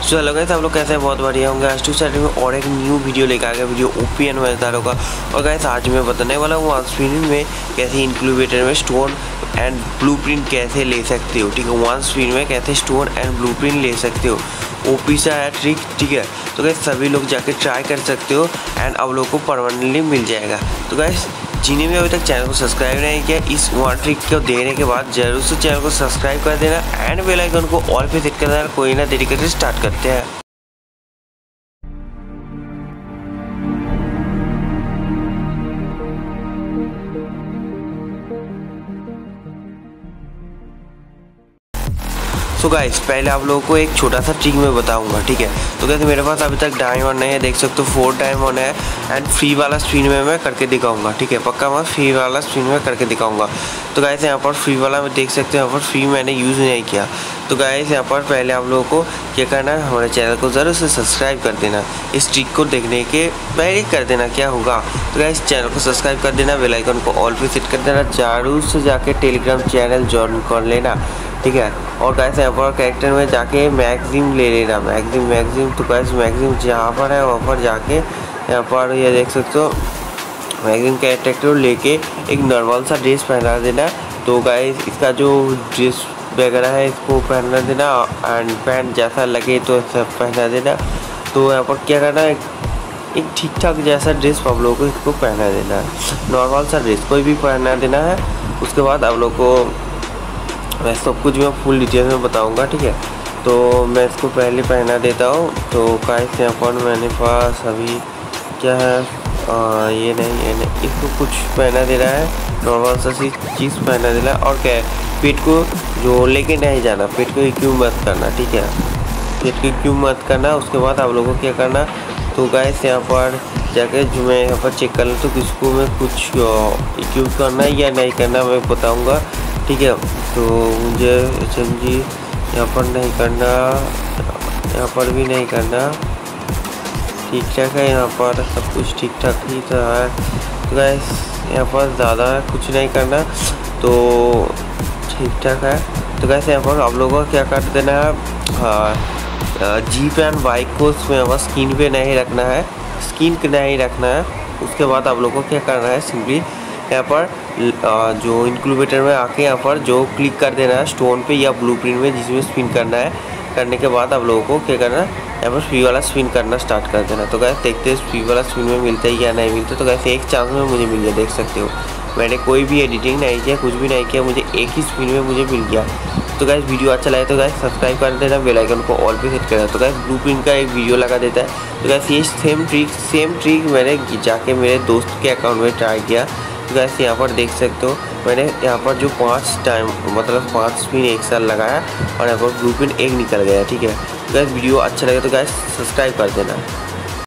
So hello guys, आप लोग कैसे हैं? बहुत बढ़िया होंगे। आज टू में और एक न्यू वीडियो लेकर आ गया, वीडियो ओपीएन मजेदार होगा। और गाइस आज मैं बताने वाला हूँ वन स्पिन में कैसे इंक्यूबेटर में स्टोन एंड ब्लूप्रिंट कैसे ले सकते हो। ठीक है, वन स्पिन में कैसे स्टोन एंड ब्लूप्रिंट ले सकते हो। ओपी सा है ट्रिक। ठीक है, तो गाइस सभी लोग जाके ट्राई कर सकते हो एंड आप लोग को परमानेंटली मिल जाएगा। तो गाइस जिन्हें भी अभी तक चैनल को सब्सक्राइब नहीं किया, इस वन ट्रिक को देखने के बाद जरूर से चैनल को सब्सक्राइब कर देना एंड बेल आइकन को ऑल पे सेट कर देना। कोई ना देरी करके स्टार्ट करते हैं। तो गाइस पहले आप लोगों को एक छोटा सा ट्रिक मैं बताऊंगा। ठीक है, तो गाइस मेरे पास अभी तक डायमंड नहीं है, देख सकते हो 4 डायमंड है एंड फ्री वाला स्पिन में मैं करके दिखाऊंगा। ठीक है, पक्का मैं फ्री वाला स्पिन में करके दिखाऊंगा। तो गाइस यहाँ पर फ्री वाला में देख सकते हो, यहाँ पर फ्री मैंने यूज़ नहीं किया। तो गाइस यहाँ पर पहले आप लोगों को क्या करना है, हमारे चैनल को ज़रूर से सब्सक्राइब कर देना। इस ट्रिक को देखने के पहले कर देना, क्या होगा तो गाइस चैनल को सब्सक्राइब कर देना, बेल आइकन को ऑल पे सेट कर देना, जरूर से जाके टेलीग्राम चैनल ज्वाइन कर लेना। ठीक है, और गाइस यहाँ पर कैरेक्टर में जाके मैगजीम ले लेना। मैगजीम तो गाइस मैगजीम जहाँ पर है वहाँ पर जाके यहाँ पर ये देख सकते हो मैगजीम कैरेक्टर लेके एक नॉर्मल सा ड्रेस पहना देना। तो गाइस इसका जो ड्रेस वगैरह है इसको पहना देना एंड पैंट जैसा लगे तो सब पहना देना। तो यहाँ पर क्या करना है, एक ठीक ठाक जैसा ड्रेस आप लोगों को इसको पहना देना है। नॉर्मल सा ड्रेस कोई भी पहना देना है। उसके बाद आप लोग को मैं सब कुछ मैं फुल डिटेल में बताऊंगा। ठीक है, तो मैं इसको पहले पहना देता हूँ। तो गाइस यहाँ पर मैंने पास अभी क्या है, ये नहीं इसको कुछ पहना दे रहा है, नॉर्मल सा चीज़ पहना दे रहा है। और क्या है, पेट को जो लेके नहीं जाना, पेट को क्यों मत करना। ठीक है, पेट को क्यों मत करना। उसके बाद आप लोगों को क्या करना, तो गाइस यहाँ पर जाके जो मैं यहाँ पर चेक कर लूँ तो किसको मैं कुछ यूज़ करना है या नहीं करना मैं बताऊँगा। ठीक है, तो मुझे HMG यहाँ पर नहीं करना, यहाँ पर भी नहीं करना। ठीक ठाक है, यहाँ पर सब कुछ ठीक ठाक ही तो है। तो गाइस यहाँ पर ज़्यादा कुछ नहीं करना, तो ठीक ठाक है। तो गाइस यहाँ पर आप लोगों को क्या कर देना है, जीप एंड बाइक को उसमें बस स्किन पे नहीं रखना है, स्किन पे नहीं रखना है। उसके बाद आप लोगों को क्या करना है, सिंपली यहाँ पर जो इंक्यूबेटर में आके यहाँ पर जो क्लिक कर देना है स्टोन पे या ब्लूप्रिंट में जिसमें स्पिन करना है। करने के बाद आप लोगों को क्या करना है, यहाँ पर फ्री वाला स्पिन करना स्टार्ट कर देना। तो गाइस देखते हैं फ्री वाला स्पिन में मिलता है या नहीं मिलता। तो गाइस एक चांस में मुझे मिल गया, देख सकते हो मैंने कोई भी एडिटिंग नहीं किया, कुछ भी नहीं किया, मुझे एक ही स्पिन में मुझे मिल गया। तो गाइस वीडियो अच्छा लगे तो गाइस सब्सक्राइब कर देना, बेल आइकन को ऑल पे सेट कर देना। तो गाइस ब्लूप्रिंट का एक वीडियो लगा देता है। तो गाइस ये सेम ट्रिक मैंने जाके मेरे दोस्त के अकाउंट में ट्राई किया। तो गाइस यहाँ पर देख सकते हो मैंने यहाँ पर जो 5 टाइम मतलब 5 स्पिन एक साथ लगाया और यहाँ पर ब्लूप्रिंट एक निकल गया। ठीक है, तो गाइस वीडियो अच्छा लगे तो गाइस सब्सक्राइब कर देना।